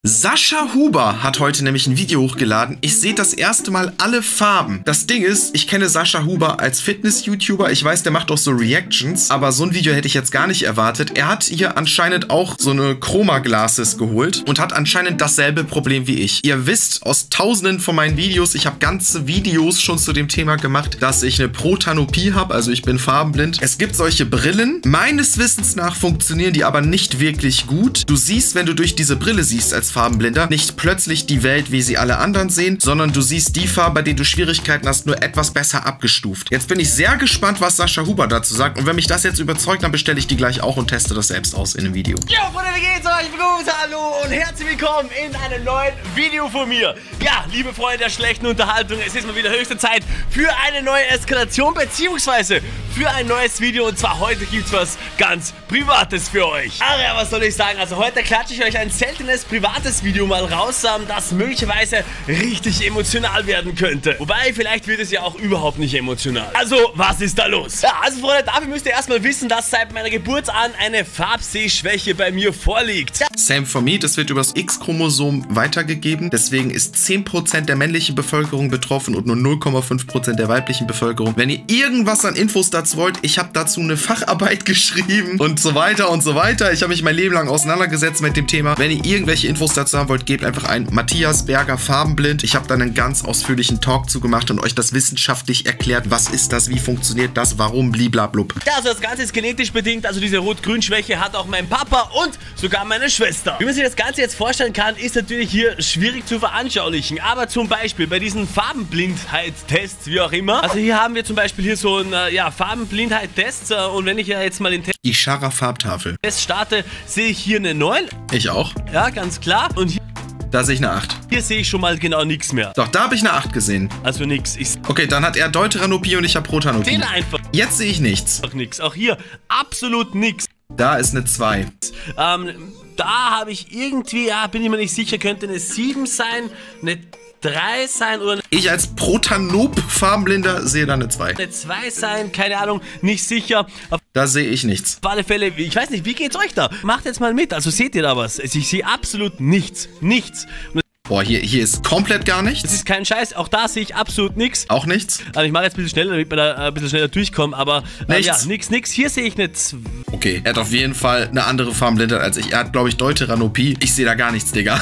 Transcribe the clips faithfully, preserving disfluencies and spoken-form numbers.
Sascha Huber hat heute nämlich ein Video hochgeladen. Ich sehe das erste Mal alle Farben. Das Ding ist, ich kenne Sascha Huber als Fitness-YouTuber. Ich weiß, der macht auch so Reactions. Aber so ein Video hätte ich jetzt gar nicht erwartet. Er hat hier anscheinend auch so eine Chroma-Glasses geholt und hat anscheinend dasselbe Problem wie ich. Ihr wisst aus tausenden von meinen Videos, ich habe ganze Videos schon zu dem Thema gemacht, dass ich eine Protanopie habe. Also ich bin farbenblind. Es gibt solche Brillen. Meines Wissens nach funktionieren die aber nicht wirklich gut. Du siehst, wenn du durch diese Brille siehst als Farbenblinder, nicht plötzlich die Welt, wie sie alle anderen sehen, sondern du siehst die Farbe, bei denen du Schwierigkeiten hast, nur etwas besser abgestuft. Jetzt bin ich sehr gespannt, was Sascha Huber dazu sagt. Und wenn mich das jetzt überzeugt, dann bestelle ich die gleich auch und teste das selbst aus in einem Video. Jo, Freunde, wie geht's euch? Ich bin gut, hallo und herzlich willkommen in einem neuen Video von mir. Ja, liebe Freunde der schlechten Unterhaltung, es ist mal wieder höchste Zeit für eine neue Eskalation, beziehungsweise für ein neues Video. Und zwar heute gibt's was ganz Privates für euch. Aber ja, was soll ich sagen? Also heute klatsche ich euch ein seltenes privates Video mal raus, das möglicherweise richtig emotional werden könnte. Wobei, vielleicht wird es ja auch überhaupt nicht emotional. Also, was ist da los? Ja, also Freunde, dafür müsst ihr erstmal wissen, dass seit meiner Geburt an eine Farbsehschwäche bei mir vorliegt. Ja. Same for me, das wird übers X-Chromosom weitergegeben. Deswegen ist zehn Prozent der männlichen Bevölkerung betroffen und nur null Komma fünf Prozent der weiblichen Bevölkerung. Wenn ihr irgendwas an Infos dazu wollt, ich habe dazu eine Facharbeit geschrieben und so weiter und so weiter. Ich habe mich mein Leben lang auseinandergesetzt mit dem Thema. Wenn ihr irgendwelche Infos dazu haben wollt, gebt einfach ein Matthias Berger farbenblind. Ich habe dann einen ganz ausführlichen Talk zu gemacht und euch das wissenschaftlich erklärt. Was ist das? Wie funktioniert das? Warum? Bliblablub. Ja, also das Ganze ist genetisch bedingt. Also diese Rot-Grün-Schwäche hat auch mein Papa und sogar meine Schwester. Wie man sich das Ganze jetzt vorstellen kann, ist natürlich hier schwierig zu veranschaulichen. Aber zum Beispiel bei diesen Farbenblindheitstests, wie auch immer. Also hier haben wir zum Beispiel hier so einen äh, ja, Farbenblindheit-Test. Äh, und wenn ich ja jetzt mal den Test... Die Scharrer Farbtafel. Test starte, sehe ich hier eine neun. Ich auch. Ja, ganz klar. Und hier... Da sehe ich eine acht. Hier sehe ich schon mal genau nichts mehr. Doch, da habe ich eine acht gesehen. Also nichts. Ich okay, dann hat er Deuteranopie und ich habe Protanopie. sehe einfach. Jetzt sehe ich nichts. Auch nichts. Auch hier absolut nichts. Da ist eine zwei. Ähm, da habe ich irgendwie, ja, bin ich mir nicht sicher, könnte eine sieben sein, eine drei sein oder ich als Protanop-Farbenblinder sehe da eine zwei. eine zwei sein, keine Ahnung, nicht sicher. Auf Da sehe ich nichts. alle Fälle, ich weiß nicht, wie geht's euch da? Macht jetzt mal mit, also seht ihr da was? Ich sehe absolut nichts, nichts. Und Boah, hier, hier ist komplett gar das nichts. ist kein Scheiß, auch da sehe ich absolut nichts. Auch nichts. Also ich mache jetzt ein bisschen schneller, damit wir da äh, ein bisschen schneller durchkommen, aber äh, Nichts. ja, nix, nix. Hier sehe ich eine zwei. Okay, er hat auf jeden Fall eine andere Farbenblindheit als ich. Er hat, glaube ich, Deuteranopie. Ich sehe da gar nichts, Digga.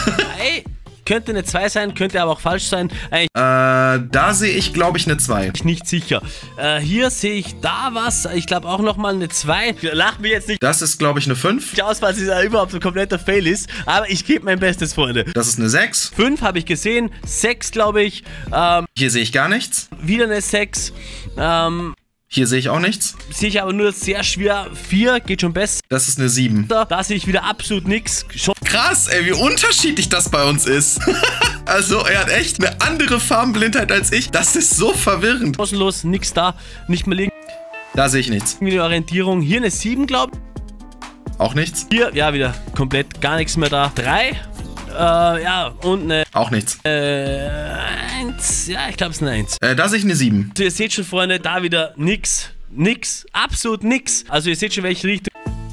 Könnte eine zwei sein, könnte aber auch falsch sein. Eigentlich äh, da sehe ich, glaube ich, eine zwei. nicht sicher. Äh, hier sehe ich da was. Ich glaube auch nochmal eine zwei. Lacht mir jetzt nicht Das ist, glaube ich, eine fünf. aus, weil es ja überhaupt so ein kompletter Fail ist. Aber ich gebe mein Bestes, Freunde. Das ist eine sechs. fünf habe ich gesehen. sechs, glaube ich. Ähm, Hier sehe ich gar nichts. wieder eine sechs. Ähm, Hier sehe ich auch nichts. sehe ich aber nur sehr schwer. vier geht schon besser. Das ist eine sieben. Da sehe ich wieder absolut nichts. Schon Krass, ey, wie unterschiedlich das bei uns ist. Also, er hat echt eine andere Farbenblindheit als ich. Das ist so verwirrend. kostenlos, nichts da. Nicht mehr liegen. Da sehe ich nichts. Irgendwie eine Orientierung. Hier eine sieben, glaube ich. Auch nichts. Hier, ja, wieder komplett gar nichts mehr da. drei. Äh, ja, und eine Auch nichts. Äh, eins. Ja, ich glaube, es ist eine eins. Äh, da sehe ich eine sieben. Also ihr seht schon, Freunde, da wieder nix. Nix. Absolut nix. Also ihr seht schon, welche Richtung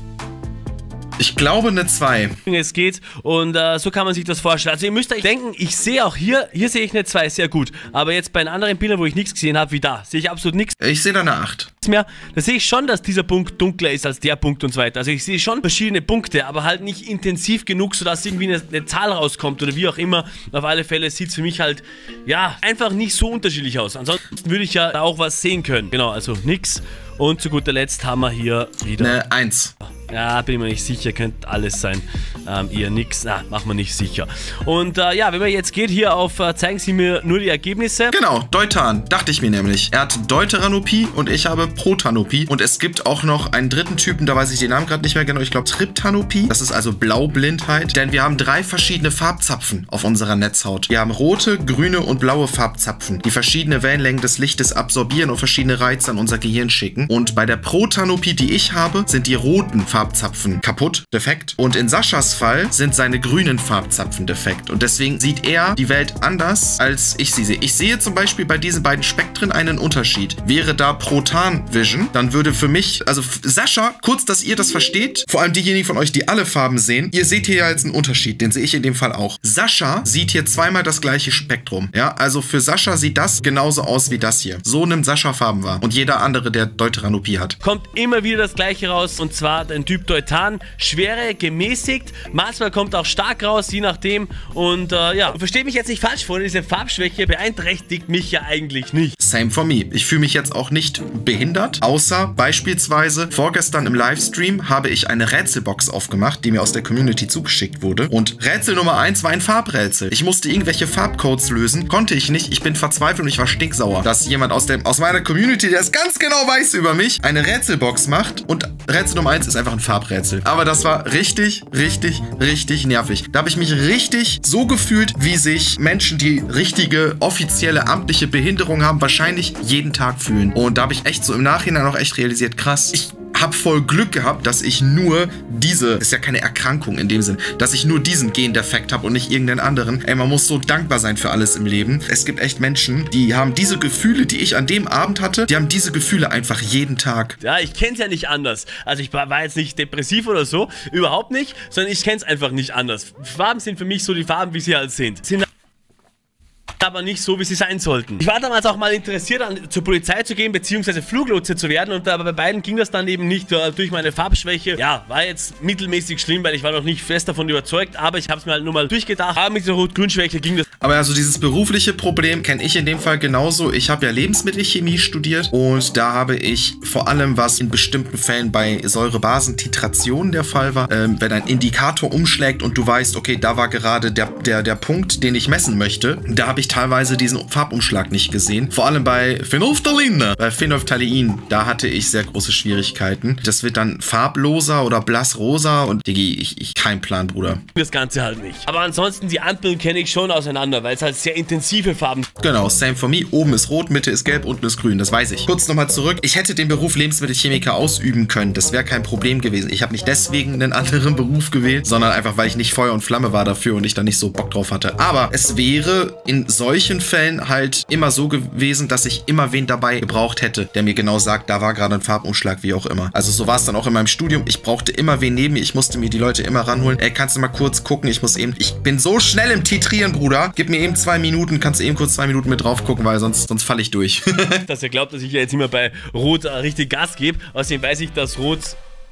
Ich glaube eine zwei. es geht. Und äh, so kann man sich das vorstellen. Also ihr müsst euch denken, ich sehe auch hier, hier sehe ich eine zwei, sehr gut. Aber jetzt bei den anderen Bildern, wo ich nichts gesehen habe, wie da, sehe ich absolut nichts Ich sehe da eine acht. mehr. Da sehe ich schon, dass dieser Punkt dunkler ist als der Punkt und so weiter. Also ich sehe schon verschiedene Punkte, aber halt nicht intensiv genug, sodass irgendwie eine, eine Zahl rauskommt oder wie auch immer. Auf alle Fälle sieht es für mich halt, ja, einfach nicht so unterschiedlich aus. Ansonsten würde ich ja auch was sehen können. Genau, also nix. Und zu guter Letzt haben wir hier wieder Eine eins. Ja, bin ich mir nicht sicher, könnte alles sein. Ähm, eher nix, na, machen wir nicht sicher. Und äh, ja, wenn man jetzt geht hier auf, äh, zeigen Sie mir nur die Ergebnisse. Genau, Deuteran, dachte ich mir nämlich. Er hat Deuteranopie und ich habe Protanopie. Und es gibt auch noch einen dritten Typen, da weiß ich den Namen gerade nicht mehr genau. Ich glaube Triptanopie. Das ist also Blaublindheit. Denn wir haben drei verschiedene Farbzapfen auf unserer Netzhaut. Wir haben rote, grüne und blaue Farbzapfen, die verschiedene Wellenlängen des Lichtes absorbieren und verschiedene Reize an unser Gehirn schicken. Und bei der Protanopie, die ich habe, sind die roten Farbzapfen Farbzapfen kaputt, defekt. Und in Saschas Fall sind seine grünen Farbzapfen defekt. Und deswegen sieht er die Welt anders, als ich sie sehe. Ich sehe zum Beispiel bei diesen beiden Spektren einen Unterschied. Wäre da Protan Vision, dann würde für mich, also Sascha, kurz, dass ihr das versteht, vor allem diejenigen von euch, die alle Farben sehen, ihr seht hier ja jetzt einen Unterschied, den sehe ich in dem Fall auch. Sascha sieht hier zweimal das gleiche Spektrum. Ja, also für Sascha sieht das genauso aus wie das hier. So nimmt Sascha Farben wahr. Und jeder andere, der Deuteranopie hat. Kommt immer wieder das gleiche raus, und zwar den Typ Deutan. Schwere, gemäßigt. Manchmal kommt auch stark raus, je nachdem. Und äh, ja, versteht mich jetzt nicht falsch, Freunde, diese Farbschwäche beeinträchtigt mich ja eigentlich nicht. Same for me. Ich fühle mich jetzt auch nicht behindert, außer beispielsweise vorgestern im Livestream habe ich eine Rätselbox aufgemacht, die mir aus der Community zugeschickt wurde. Und Rätsel Nummer eins war ein Farbrätsel. Ich musste irgendwelche Farbcodes lösen, konnte ich nicht. Ich bin verzweifelt und ich war stinksauer, dass jemand aus, dem, aus meiner Community, der es ganz genau weiß über mich, eine Rätselbox macht. Und Rätsel Nummer eins ist einfach ein Farbrätsel. Aber das war richtig, richtig, richtig nervig. Da habe ich mich richtig so gefühlt, wie sich Menschen, die richtige, offizielle, amtliche Behinderung haben, wahrscheinlich jeden Tag fühlen. Und da habe ich echt so im Nachhinein auch echt realisiert, krass, ich habe voll Glück gehabt, dass ich nur diese, ist ja keine Erkrankung in dem Sinn, dass ich nur diesen Gendefekt habe und nicht irgendeinen anderen. Ey, man muss so dankbar sein für alles im Leben. Es gibt echt Menschen, die haben diese Gefühle, die ich an dem Abend hatte, die haben diese Gefühle einfach jeden Tag. Ja, ich kenne es ja nicht anders. Also ich war jetzt nicht depressiv oder so, überhaupt nicht, sondern ich kenne es einfach nicht anders. Farben sind für mich so die Farben, wie sie halt sind. Sind aber nicht so, wie sie sein sollten. Ich war damals auch mal interessiert, an, zur Polizei zu gehen, beziehungsweise Fluglotse zu werden, und aber bei beiden ging das dann eben nicht, uh, durch meine Farbschwäche. Ja, war jetzt mittelmäßig schlimm, weil ich war noch nicht fest davon überzeugt, aber ich habe es mir halt nur mal durchgedacht. Aber mit der Rot-Grün-Schwäche ging das. Aber also dieses berufliche Problem kenne ich in dem Fall genauso. Ich habe ja Lebensmittelchemie studiert und da habe ich vor allem, was in bestimmten Fällen bei Säurebasentitration der Fall war, ähm, wenn ein Indikator umschlägt und du weißt, okay, da war gerade der, der, der Punkt, den ich messen möchte, da habe ich teilweise diesen Farbumschlag nicht gesehen. Vor allem bei Phenolphthalein. Bei Phenolphthalein, da hatte ich sehr große Schwierigkeiten. Das wird dann farbloser oder blassrosa und Diggi, ich, ich kein Plan, Bruder. Das Ganze halt nicht. Aber ansonsten, die Ampeln kenne ich schon auseinander, weil es halt sehr intensive Farben sind. Genau, same for me. Oben ist rot, Mitte ist gelb, unten ist grün. Das weiß ich. Kurz nochmal zurück. Ich hätte den Beruf Lebensmittelchemiker ausüben können. Das wäre kein Problem gewesen. Ich habe nicht deswegen einen anderen Beruf gewählt, sondern einfach, weil ich nicht Feuer und Flamme war dafür und ich da nicht so Bock drauf hatte. Aber es wäre in solchen Fällen halt immer so gewesen, dass ich immer wen dabei gebraucht hätte, der mir genau sagt, da war gerade ein Farbumschlag, wie auch immer. Also so war es dann auch in meinem Studium. Ich brauchte immer wen neben mir. Ich musste mir die Leute immer ranholen. Ey, kannst du mal kurz gucken? Ich muss eben... Ich bin so schnell im Titrieren, Bruder. Gib mir eben zwei Minuten. Kannst du eben kurz zwei Minuten mit drauf gucken, weil sonst, sonst falle ich durch. Dass ihr glaubt, dass ich ja jetzt immer bei Rot äh, richtig Gas gebe. Außerdem weiß ich, dass Rot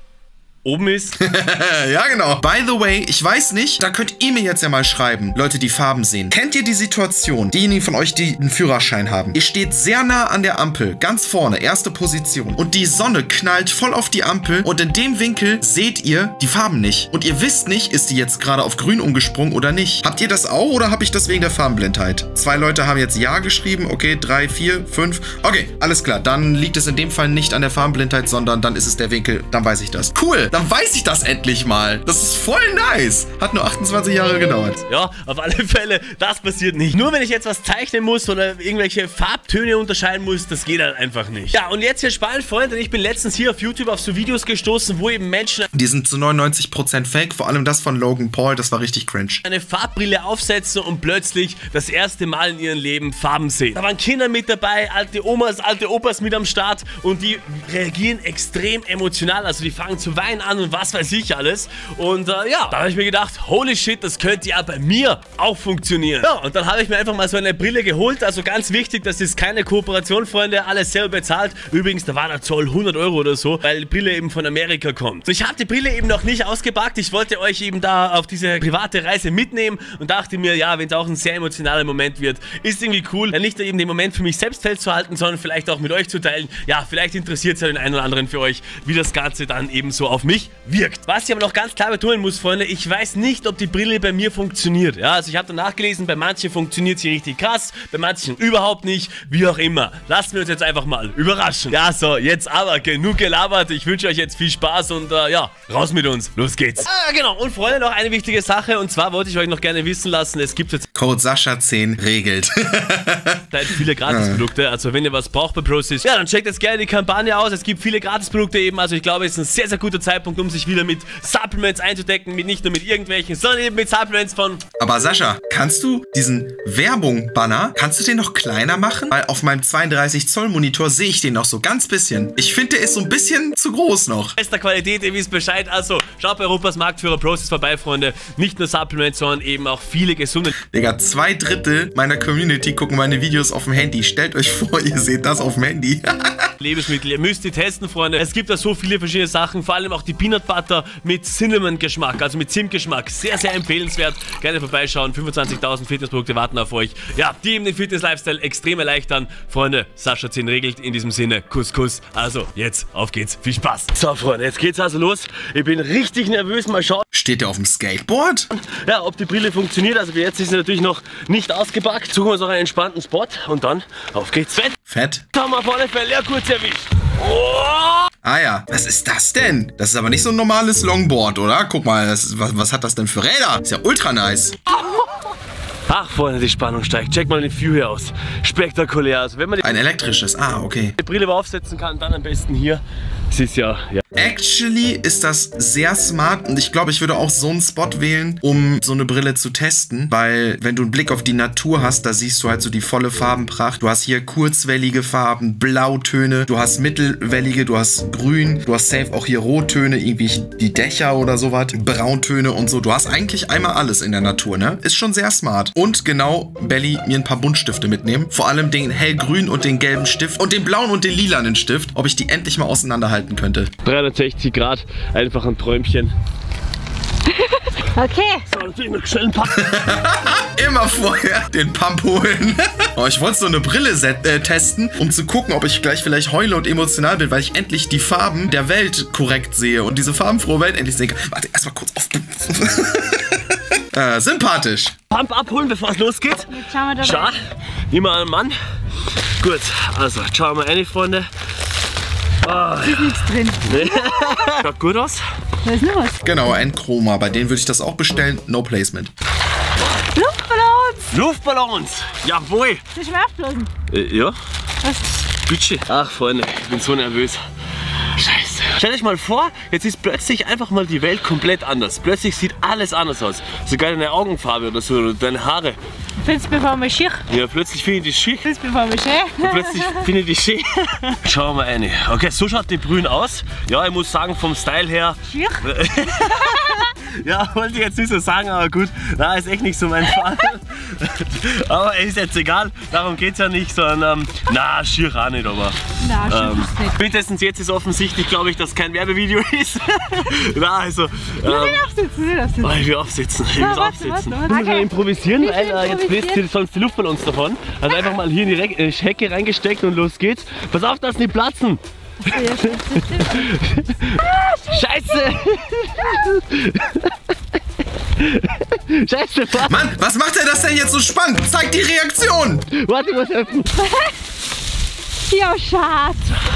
oben ist. Ja, genau. By the way, ich weiß nicht, da könnt ihr mir jetzt ja mal schreiben, Leute, die Farben sehen. Kennt ihr die Situation, diejenigen von euch, die einen Führerschein haben? Ihr steht sehr nah an der Ampel, ganz vorne, erste Position. Und die Sonne knallt voll auf die Ampel und in dem Winkel seht ihr die Farben nicht. Und ihr wisst nicht, ist die jetzt gerade auf grün umgesprungen oder nicht. Habt ihr das auch oder habe ich das wegen der Farbenblindheit? Zwei Leute haben jetzt Ja geschrieben. Okay, drei, vier, fünf. Okay, alles klar. Dann liegt es in dem Fall nicht an der Farbenblindheit, sondern dann ist es der Winkel. Dann weiß ich das. Cool. Dann weiß ich das endlich mal. Das ist voll nice. Hat nur achtundzwanzig Jahre gedauert. Ja, auf alle Fälle, das passiert nicht. Nur wenn ich jetzt was zeichnen muss oder irgendwelche Farbtöne unterscheiden muss, das geht halt einfach nicht. Ja, und jetzt hier spannend, Freunde, ich bin letztens hier auf YouTube auf so Videos gestoßen, wo eben Menschen... Die sind zu neunundneunzig Prozent fake, vor allem das von Logan Paul, das war richtig cringe. ...eine Farbbrille aufsetzen und plötzlich das erste Mal in ihrem Leben Farben sehen. Da waren Kinder mit dabei, alte Omas, alte Opas mit am Start und die reagieren extrem emotional. Also die fangen zu weinen an und was weiß ich alles. Und äh, ja, da habe ich mir gedacht, holy shit, das könnte ja bei mir auch funktionieren. Ja, und dann habe ich mir einfach mal so eine Brille geholt. Also ganz wichtig, das ist keine Kooperation, Freunde, alles selber bezahlt. Übrigens, da war der Zoll hundert Euro oder so, weil die Brille eben von Amerika kommt. So, ich habe die Brille eben noch nicht ausgepackt. Ich wollte euch eben da auf diese private Reise mitnehmen und dachte mir, ja, wenn es auch ein sehr emotionaler Moment wird, ist irgendwie cool, dann nicht eben den Moment für mich selbst festzuhalten, sondern vielleicht auch mit euch zu teilen. Ja, vielleicht interessiert es ja den einen oder anderen für euch, wie das Ganze dann eben so auf mich wirkt. Was ich aber noch ganz klar betonen muss, Freunde, ich weiß nicht, ob die Brille bei mir funktioniert. Ja, also ich habe danach gelesen, bei manchen funktioniert sie richtig krass, bei manchen überhaupt nicht, wie auch immer. Lassen wir uns jetzt einfach mal überraschen. Ja, so, jetzt aber genug gelabert. Ich wünsche euch jetzt viel Spaß und äh, ja, raus mit uns. Los geht's. Ah, genau. Und Freunde, noch eine wichtige Sache und zwar wollte ich euch noch gerne wissen lassen, es gibt jetzt Code Sascha zehn regelt. viele Gratisprodukte, also wenn ihr was braucht bei ProSys, ja, dann checkt jetzt gerne die Kampagne aus. Es gibt viele Gratisprodukte eben, also ich glaube, es ist ein sehr, sehr guter Zeitpunkt, Zeitpunkt, um sich wieder mit Supplements einzudecken, mit nicht nur mit irgendwelchen, sondern eben mit Supplements von... Aber Sascha, kannst du diesen Werbung-Banner, kannst du den noch kleiner machen? Weil auf meinem zweiunddreißig Zoll Monitor sehe ich den noch so ganz bisschen. Ich finde, der ist so ein bisschen zu groß noch. Bester Qualität, ihr wisst Bescheid. Also, schaut bei Europas Marktführer Process vorbei, Freunde. Nicht nur Supplements, sondern eben auch viele gesunde... Digga, zwei Drittel meiner Community gucken meine Videos auf dem Handy. Stellt euch vor, ihr seht das auf dem Handy. Lebensmittel. Ihr müsst die testen, Freunde. Es gibt da so viele verschiedene Sachen, vor allem auch die Peanut Butter mit Cinnamon-Geschmack, also mit Zimtgeschmack. Sehr, sehr empfehlenswert. Gerne vorbeischauen. fünfundzwanzigtausend Fitnessprodukte warten auf euch. Ja, die eben den Fitness-Lifestyle extrem erleichtern. Freunde, Sascha zehn regelt in diesem Sinne. Kuss, Kuss. Also, jetzt, auf geht's. Viel Spaß. So, Freunde, jetzt geht's also los. Ich bin richtig nervös. Mal schauen. Steht der auf dem Skateboard? Ja, ob die Brille funktioniert. Also, für jetzt ist sie natürlich noch nicht ausgepackt. Suchen wir uns noch einen entspannten Spot und dann auf geht's. Fett. Fett. Haben wir auf alle Fälle ja kurz erwischt. Oh! Ah ja, was ist das denn? Das ist aber nicht so ein normales Longboard, oder? Guck mal, das, was, was hat das denn für Räder? Ist ja ultra nice. Ach, Freunde, die Spannung steigt. Check mal den View hier aus. Spektakulär. Also, wenn man die Ein elektrisches, ah, okay. Brille aufsetzen kann, dann am besten hier. Es ist ja, ja. Actually ist das sehr smart und ich glaube, ich würde auch so einen Spot wählen, um so eine Brille zu testen, weil wenn du einen Blick auf die Natur hast, da siehst du halt so die volle Farbenpracht. Du hast hier kurzwellige Farben, Blautöne, du hast mittelwellige, du hast grün, du hast safe auch hier Rottöne, irgendwie die Dächer oder sowas, Brauntöne und so. Du hast eigentlich einmal alles in der Natur, ne? Ist schon sehr smart. Und genau, Belly, mir ein paar Buntstifte mitnehmen. Vor allem den hellgrünen und den gelben Stift und den blauen und den lilanen Stift, ob ich die endlich mal auseinanderhalten könnte. dreihundertsechzig Grad, einfach ein Träumchen. Okay. So, natürlich noch schnell ein Pump. Immer vorher den Pump holen. Oh, ich wollte so eine Brille set, äh, testen, um zu gucken, ob ich gleich vielleicht heule und emotional bin, weil ich endlich die Farben der Welt korrekt sehe und diese farbenfrohe Welt endlich sehe. Warte, erstmal kurz auf. äh, sympathisch. Pump abholen, bevor es losgeht. Jetzt schauen wir dabei. Schau, immer ein Mann. Gut, also schauen wir rein, Freunde. Oh, Ist nichts drin. schaut gut aus. Da ist noch was. Genau, ein Chroma. Bei denen würde ich das auch bestellen. No placement. Luftballons. Luftballons. Jawohl. Das ist Schwerflosen. Äh, ja. Was? Budget. Ach, Freunde, ich bin so nervös. Scheiße. Stellt euch mal vor, jetzt ist plötzlich einfach mal die Welt komplett anders. Plötzlich sieht alles anders aus. Sogar deine Augenfarbe oder so, oder deine Haare. Findest du bevor wir schick? Ja, plötzlich finde ich die schick. Findest du bevor wir schön? Und plötzlich finde ich die schick. Schauen wir mal rein. Okay, so schaut die Brühen aus. Ja, ich muss sagen, vom Style her. Schick? Ja, wollte ich jetzt nicht so sagen, aber gut. Na, ist echt nicht so mein Fall. Aber ist jetzt egal, darum geht es ja nicht, sondern, ähm, na, schier auch nicht, aber. Nein, schick ähm, ist nicht. Spätestens jetzt ist offensichtlich, glaube ich, dass kein Werbevideo ist. Na, also. Ähm, Nicht aufsitzen, nicht aufsitzen. oh, ich will aufsitzen, ich will Na, warte, aufsitzen. warte, warte. Ich muss mal Okay. improvisieren, Ich weil will äh, jetzt bläst improvisieren. hier sonst die Luft von uns davon. Also einfach mal hier in die Re äh, Hecke reingesteckt und los geht's. Pass auf, dass nicht platzen. Ja, stimmt, stimmt. Scheiße! Scheiße, warte, Mann, was macht er das denn jetzt so spannend? Zeig die Reaktion! warte, ich muss helfen. Ja, schade.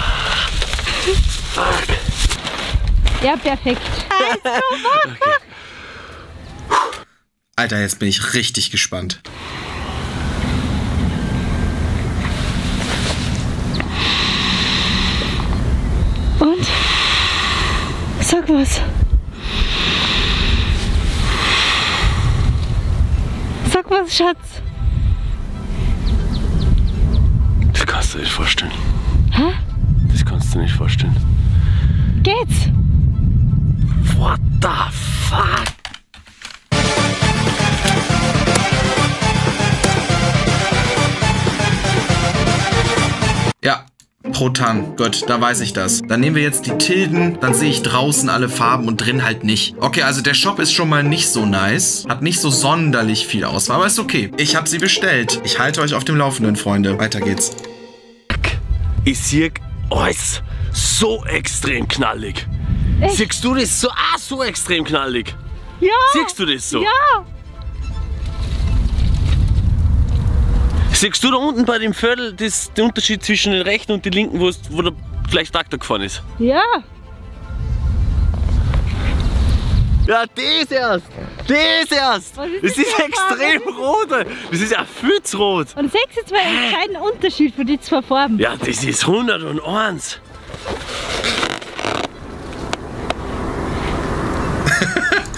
Ja, perfekt. Alter, jetzt bin ich richtig gespannt. Und? Sag was. Sag was, Schatz. Das kannst du nicht vorstellen. Hä? Das kannst du nicht vorstellen. Geht's? What the fuck? Ja, Protan. Gut, da weiß ich das. Dann nehmen wir jetzt die Tilden, dann sehe ich draußen alle Farben und drin halt nicht. Okay, also der Shop ist schon mal nicht so nice. Hat nicht so sonderlich viel Auswahl, aber ist okay. Ich habe sie bestellt. Ich halte euch auf dem Laufenden, Freunde. Weiter geht's. Ich sehe, oh, ist so extrem knallig. Echt? Siehst du das so? Ah, so extrem knallig. Ja. Siehst du das so? Ja. Siehst du da unten bei dem Viertel das, den Unterschied zwischen den rechten und den linken, wo, es, wo der gleich Traktor gefahren ist? Ja. Ja, das erst! Das erst! Was ist Das das ist für eine extrem rot! Das ist ja pfützrot! Und sechs jetzt mal einen entscheidenden Unterschied für die zwei Farben. Ja, das ist hunderteins!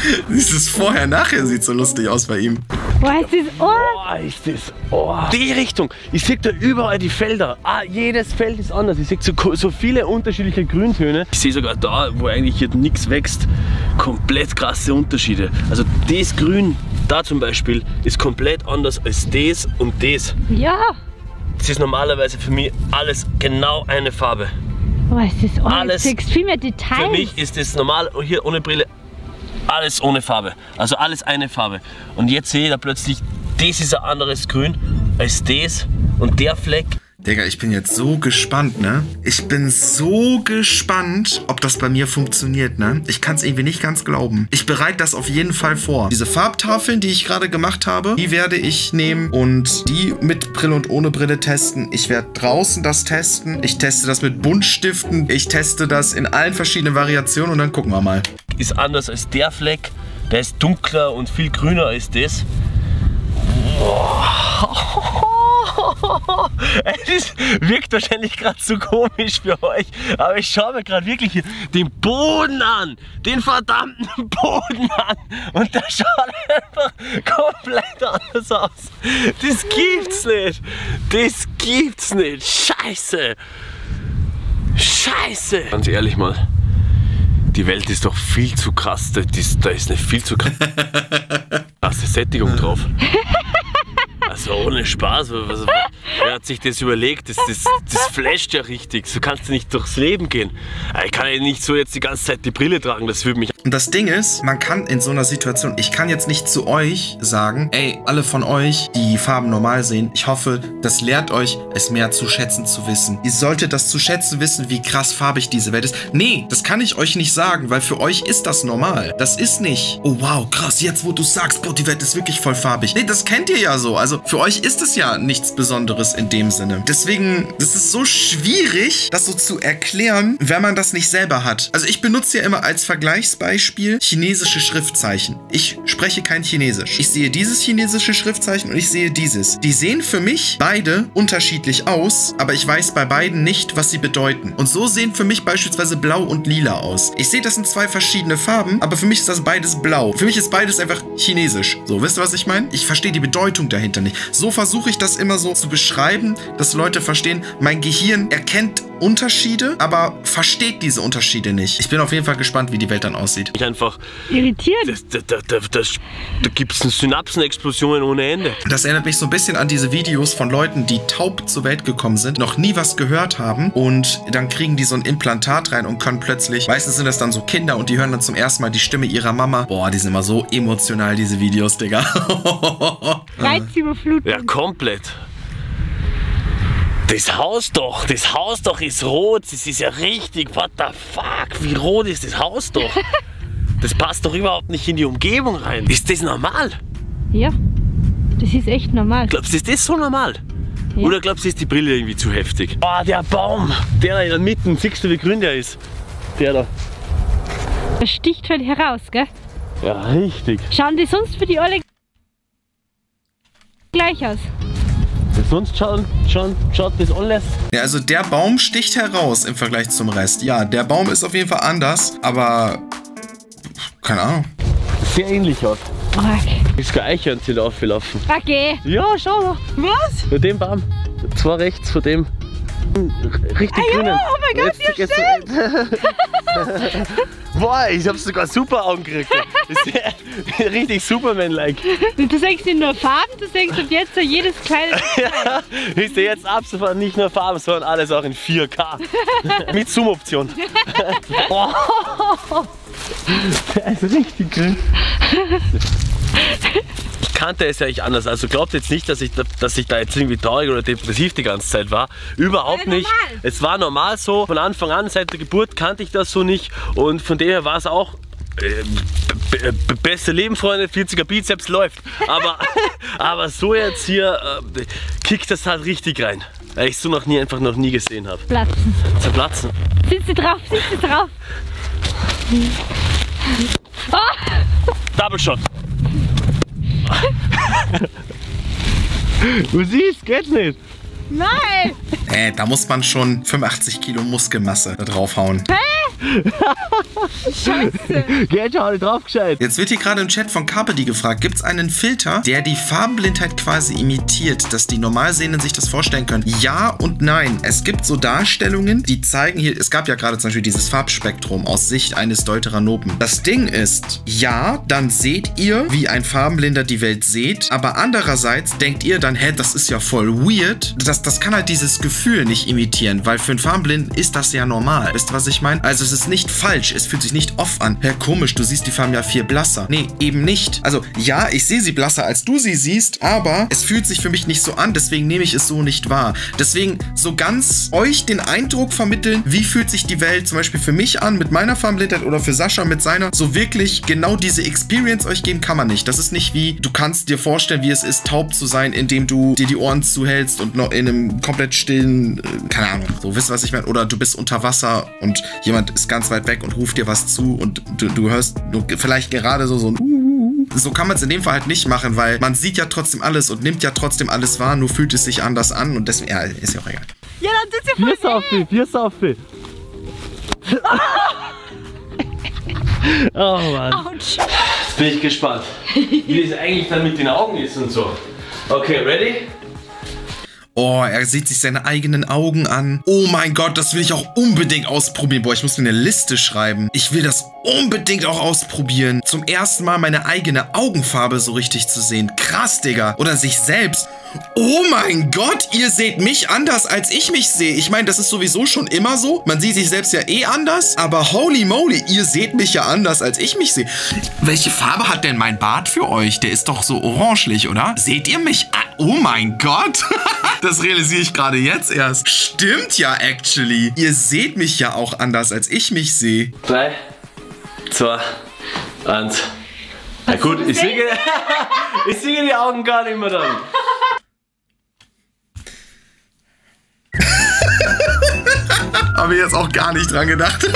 Dieses Vorher-Nachher sieht so lustig aus bei ihm. Boah, ist das oh. Oh, ist das. Oh. Die Richtung. Ich sehe da überall die Felder. Ah, jedes Feld ist anders. Ich sehe so, so viele unterschiedliche Grüntöne. Ich sehe sogar da, wo eigentlich hier nichts wächst, komplett krasse Unterschiede. Also das Grün da zum Beispiel ist komplett anders als das und das. Ja. Das ist normalerweise für mich alles genau eine Farbe. Boah, ist das oh, Alles. Du siehst viel mehr Details. Für mich ist das normal, hier ohne Brille, alles ohne Farbe. Also alles eine Farbe. Und jetzt sehe ich da plötzlich, das ist ein anderes Grün als das und der Fleck. Digga, ich bin jetzt so gespannt, ne? Ich bin so gespannt, ob das bei mir funktioniert, ne? Ich kann es irgendwie nicht ganz glauben. Ich bereite das auf jeden Fall vor. Diese Farbtafeln, die ich gerade gemacht habe, die werde ich nehmen und die mit Brille und ohne Brille testen. Ich werde draußen das testen. Ich teste das mit Buntstiften. Ich teste das in allen verschiedenen Variationen und dann gucken wir mal. Ist anders als der Fleck. Der ist dunkler und viel grüner als das. Es ist, wirkt wahrscheinlich gerade so komisch für euch, aber ich schaue mir gerade wirklich hier den Boden an, den verdammten Boden an und der schaut einfach komplett anders aus. Das gibt's nicht, das gibt's nicht, scheiße, scheiße. Ganz ehrlich mal, die Welt ist doch viel zu krass, da ist, da ist eine viel zu krasse Sättigung drauf. Also ohne Spaß, also, wer hat sich das überlegt? Das, das, das flasht ja richtig, so kannst du nicht durchs Leben gehen. Ich kann ja nicht so jetzt die ganze Zeit die Brille tragen, das würde mich... Und das Ding ist, man kann in so einer Situation, ich kann jetzt nicht zu euch sagen, ey, alle von euch, die Farben normal sehen, ich hoffe, das lehrt euch, es mehr zu schätzen zu wissen. Ihr solltet das zu schätzen wissen, wie krass farbig diese Welt ist. Nee, das kann ich euch nicht sagen, weil für euch ist das normal. Das ist nicht, oh wow, krass, jetzt wo du sagst, boah, die Welt ist wirklich voll farbig. Nee, das kennt ihr ja so. Also für euch ist es ja nichts Besonderes in dem Sinne. Deswegen, das ist so schwierig, das so zu erklären, wenn man das nicht selber hat. Also ich benutze ja immer als Vergleichsbeispiel chinesische Schriftzeichen. Ich spreche kein Chinesisch. Ich sehe dieses chinesische Schriftzeichen und ich sehe dieses. Die sehen für mich beide unterschiedlich aus, aber ich weiß bei beiden nicht, was sie bedeuten. Und so sehen für mich beispielsweise blau und lila aus. Ich sehe, das sind zwei verschiedene Farben, aber für mich ist das beides blau. Für mich ist beides einfach chinesisch. So, wisst ihr, was ich meine? Ich verstehe die Bedeutung dahinter nicht. So versuche ich das immer so zu beschreiben, dass Leute verstehen, mein Gehirn erkennt Unterschiede, aber versteht diese Unterschiede nicht. Ich bin auf jeden Fall gespannt, wie die Welt dann aussieht. Ich einfach irritiert. Das, da da, da, da, da gibt es Synapsenexplosionen ohne Ende. Das erinnert mich so ein bisschen an diese Videos von Leuten, die taub zur Welt gekommen sind, noch nie was gehört haben und dann kriegen die so ein Implantat rein und können plötzlich, meistens sind das dann so Kinder und die hören dann zum ersten Mal die Stimme ihrer Mama. Boah, die sind immer so emotional, diese Videos, Digga. Reizüberflutung. Ja, komplett. Das Haus doch, das Haus doch ist rot, das ist ja richtig, what the fuck, wie rot ist das Haus doch? Das passt doch überhaupt nicht in die Umgebung rein. Ist das normal? Ja, das ist echt normal. Glaubst du, ist das so normal? Ja. Oder glaubst du, ist die Brille irgendwie zu heftig? Oh, der Baum, der da in der Mitte, siehst du, wie grün der ist? Der da. Das sticht halt heraus, gell? Ja, richtig. Schauen die sonst für die alle gleich aus? Sonst schauen, schauen, schaut das alles. Ja, also der Baum sticht heraus im Vergleich zum Rest. Ja, der Baum ist auf jeden Fall anders, aber keine Ahnung. Sehr ähnlich aus. Okay. Das ist kein Eichhörnchen aufgelaufen. Okay. Ja, schau da. Was? Für den Baum. Zwar rechts von dem. Richtig ah, grünen. Ja, oh mein Gott, jetzt, jetzt stimmt. Boah, ich hab's sogar super Augen gekriegt. Das ist ja richtig Superman-like. Du sagst nicht nur Farben, du sagst ab jetzt jedes kleine... Ja, ist ja jetzt ab sofort nicht nur Farben, sondern alles auch in vier K. Mit Zoom-Option. Der ist richtig grün. Ich kannte es ja nicht anders, also glaubt jetzt nicht, dass ich, dass ich da jetzt irgendwie traurig oder depressiv die ganze Zeit war. Überhaupt nicht. Es war normal so. Von Anfang an, seit der Geburt kannte ich das so nicht und von dem her war es auch äh, beste Leben, Freunde, vierziger Bizeps läuft. Aber, aber so jetzt hier äh, kickt das halt richtig rein. Weil ich so noch nie, einfach noch nie gesehen habe. Platzen. Zerplatzen. Sitzt du drauf, sitzt du drauf. Oh! Double Shot. Du siehst, geht nicht. Nein! Äh, da muss man schon fünfundachtzig Kilo Muskelmasse da draufhauen. Hä? Scheiße. Geh, schau nicht drauf gescheit. Jetzt wird hier gerade im Chat von Carpedy gefragt, gibt es einen Filter, der die Farbenblindheit quasi imitiert, dass die Normalsehenden sich das vorstellen können? Ja und nein. Es gibt so Darstellungen, die zeigen hier, es gab ja gerade zum Beispiel dieses Farbspektrum aus Sicht eines Deuteranopen. Das Ding ist, ja, dann seht ihr, wie ein Farbenblinder die Welt sieht, aber andererseits denkt ihr dann, hä, das ist ja voll weird. Das, das kann halt dieses Gefühl nicht imitieren, weil für einen Farbenblinden ist das ja normal. Wisst ihr, was ich meine? Also es ist nicht falsch, es fühlt sich nicht off an. Hä, komisch, du siehst die Farben ja viel blasser. Nee, eben nicht. Also ja, ich sehe sie blasser, als du sie siehst, aber es fühlt sich für mich nicht so an, deswegen nehme ich es so nicht wahr. Deswegen so ganz euch den Eindruck vermitteln, wie fühlt sich die Welt zum Beispiel für mich an mit meiner Farbenblindheit oder für Sascha mit seiner, so wirklich genau diese Experience euch geben kann man nicht. Das ist nicht wie, du kannst dir vorstellen, wie es ist, taub zu sein, indem du dir die Ohren zuhältst und noch in einem komplett stillen, äh, keine Ahnung, so, wisst ihr, was ich meine? Oder du bist unter Wasser und jemand ist ganz weit weg und ruft dir was zu und du, du hörst nur vielleicht gerade so so ein uh, so kann man es in dem Fall halt nicht machen, weil man sieht ja trotzdem alles und nimmt ja trotzdem alles wahr, nur fühlt es sich anders an und deswegen, ja, ist ja auch egal. Ja, dann tut's ja voll Vier Saufi, vier Saufi. Oh Mann. Autsch. Jetzt bin ich gespannt, wie es eigentlich dann mit den Augen ist und so. Okay, ready? Oh, er sieht sich seine eigenen Augen an. Oh mein Gott, das will ich auch unbedingt ausprobieren. Boah, ich muss mir eine Liste schreiben. Ich will das unbedingt auch ausprobieren. Zum ersten Mal meine eigene Augenfarbe so richtig zu sehen. Krass, Digga. Oder sich selbst. Oh mein Gott, ihr seht mich anders, als ich mich sehe. Ich meine, das ist sowieso schon immer so. Man sieht sich selbst ja eh anders. Aber holy moly, ihr seht mich ja anders, als ich mich sehe. Welche Farbe hat denn mein Bart für euch? Der ist doch so orangelich, oder? Seht ihr mich an? Oh mein Gott. Das realisiere ich gerade jetzt erst. Stimmt ja, actually. Ihr seht mich ja auch anders, als ich mich sehe. Drei, zwei, eins. Na gut, ich sehe, ich sehe die Augen gar nicht mehr dann. Habe ich jetzt auch gar nicht dran gedacht.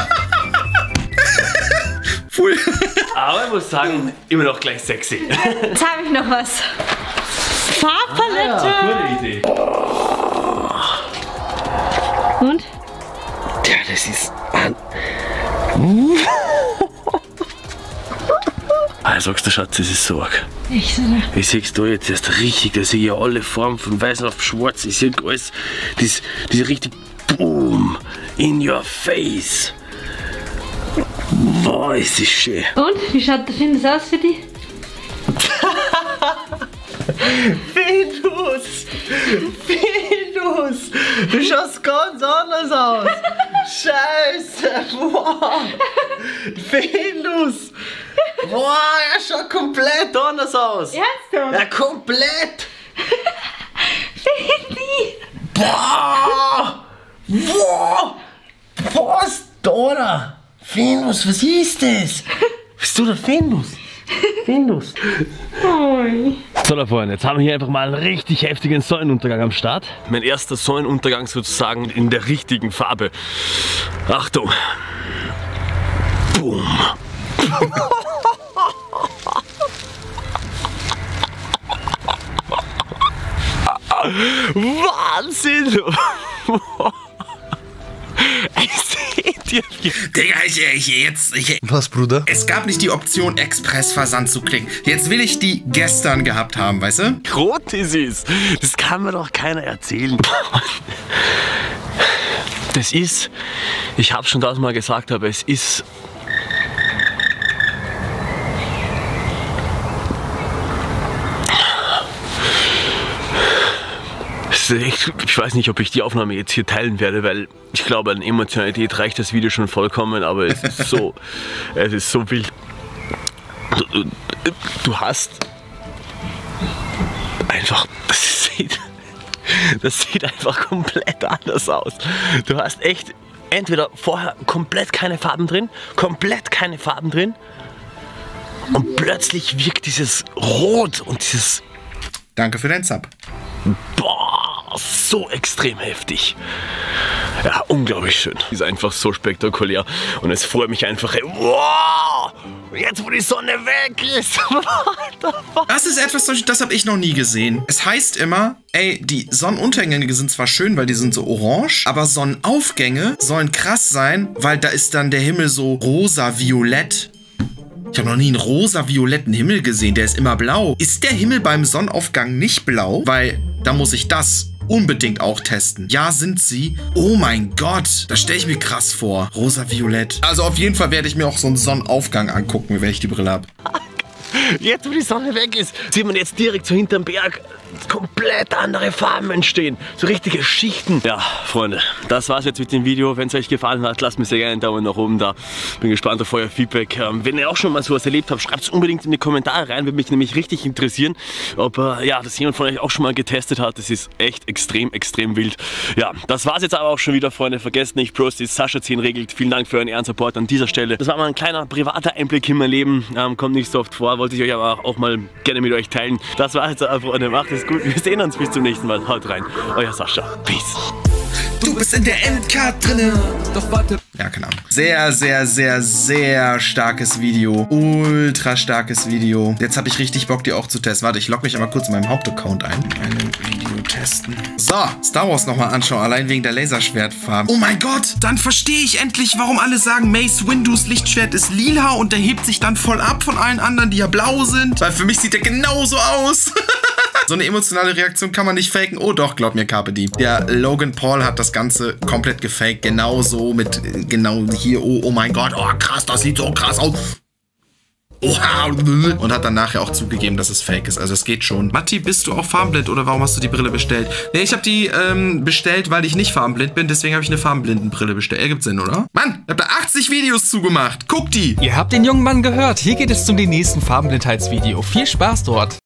Cool. Aber ich muss sagen, immer noch gleich sexy. Jetzt habe ich noch was. Farbpalette. Ja, gute Idee. Und? Ja, das ist... Also sagst du, Schatz, das ist so arg. Ich so. Wie siehst du jetzt erst richtig, da sehe ich ja alle Formen von weiß auf schwarz. Ich sehe alles, das, das richtig boom, in your face. Boah, ist das schön. Und? Wie schaut das aus für dich? Venus! Venus! Du schaust ganz anders aus! Scheiße! Boah! Venus! Boah, er schaut komplett anders aus! Ernsthaft? Ja, komplett! Baby! Boah! Boah! Was da? Venus, was ist das? Bist du der Venus? Venus. So, da vorne, jetzt haben wir hier einfach mal einen richtig heftigen Sonnenuntergang am Start. Mein erster Sonnenuntergang sozusagen in der richtigen Farbe. Achtung. Boom. Wahnsinn. Seht ihr? Digga, ich, ich, jetzt... Ich, Was, Bruder? es gab nicht die Option, Expressversand zu klicken. Jetzt will ich die gestern gehabt haben, weißt du? Rot ist es. Das kann mir doch keiner erzählen. Das ist, ich habe schon tausendmal gesagt, aber es ist... Ich weiß nicht, ob ich die Aufnahme jetzt hier teilen werde, weil ich glaube, an Emotionalität reicht das Video schon vollkommen, aber es ist so, es ist so wild. Du, du hast einfach, das sieht, das sieht einfach komplett anders aus. Du hast echt entweder vorher komplett keine Farben drin, komplett keine Farben drin und plötzlich wirkt dieses Rot und dieses... Danke für deinen Sub. Boah, so extrem heftig. Ja, unglaublich schön. Ist einfach so spektakulär und es freut mich einfach. Ey, wow! Jetzt, wo die Sonne weg ist. What the fuck? Das ist etwas, das habe ich noch nie gesehen. Es heißt immer, ey, die Sonnenuntergänge sind zwar schön, weil die sind so orange, aber Sonnenaufgänge sollen krass sein, weil da ist dann der Himmel so rosa-violett. Ich habe noch nie einen rosa-violetten Himmel gesehen, der ist immer blau. Ist der Himmel beim Sonnenaufgang nicht blau? Weil da muss ich das unbedingt auch testen. Ja, sind sie. Oh mein Gott, das stelle ich mir krass vor. Rosa-violett. Also auf jeden Fall werde ich mir auch so einen Sonnenaufgang angucken, wenn ich die Brille habe. Jetzt, wo die Sonne weg ist, sieht man jetzt direkt so hinterm Berg komplett andere Farben entstehen. So richtige Schichten. Ja, Freunde, das war's jetzt mit dem Video. Wenn es euch gefallen hat, lasst mir sehr gerne einen Daumen nach oben da. Bin gespannt auf euer Feedback. Ähm, wenn ihr auch schon mal sowas erlebt habt, schreibt es unbedingt in die Kommentare rein. Würde mich nämlich richtig interessieren, ob äh, ja, das jemand von euch auch schon mal getestet hat. Das ist echt extrem, extrem wild. Ja, das war's jetzt aber auch schon wieder, Freunde. Vergesst nicht, Bros, die Sascha zehn regelt. Vielen Dank für euren Ehrensupport an dieser Stelle. Das war mal ein kleiner privater Einblick in mein Leben. Ähm, kommt nicht so oft vor. Wollte ich euch aber auch mal gerne mit euch teilen. Das war jetzt aber, Freunde. Macht es gut. Wir sehen uns bis zum nächsten Mal. Haut rein. Euer Sascha. Peace. Du bist in der Endcard drinne. Doch warte. Ja, keine Ahnung. Sehr, sehr, sehr, sehr starkes Video. Ultra starkes Video. Jetzt habe ich richtig Bock, die auch zu testen. Warte, ich logge mich einmal kurz in meinem Hauptaccount ein. Ein Video testen. So, Star Wars nochmal anschauen. Allein wegen der Laserschwertfarben. Oh mein Gott, dann verstehe ich endlich, warum alle sagen, Mace Windu's Lichtschwert ist lila und der hebt sich dann voll ab von allen anderen, die ja blau sind. Weil für mich sieht der genauso aus. So eine emotionale Reaktion kann man nicht faken. Oh doch, glaub mir, Carpe Diem. Der Logan Paul hat das Ganze komplett gefaked. Genauso mit, genau hier, oh, oh mein Gott, oh krass, das sieht so krass aus. Oha. Und hat dann nachher auch zugegeben, dass es fake ist. Also es geht schon. Matti, bist du auch farbenblind oder warum hast du die Brille bestellt? Nee, ich habe die ähm, bestellt, weil ich nicht farbenblind bin. Deswegen habe ich eine Farbenblindenbrille bestellt. Ergibt Sinn, oder? Mann, ich habe da achtzig Videos zugemacht. Guck die. Ihr habt den jungen Mann gehört. Hier geht es zum nächsten Farbenblindheitsvideo. Viel Spaß dort.